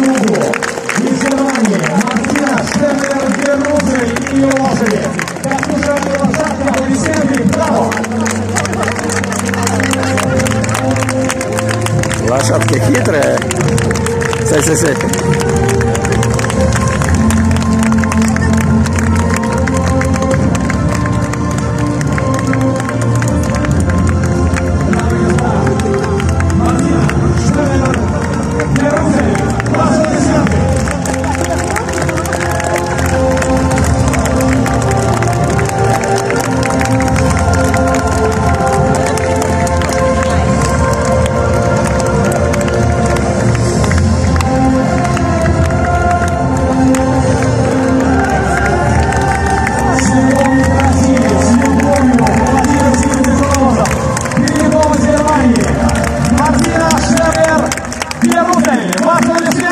кругу. И соревнования Мартина Штемлер-Гернузы и ее лошади. Как уже было сказано, аплодисменты, браво! Лошадки хитрые. Сядь. Мартина Штемлер-Гернузы.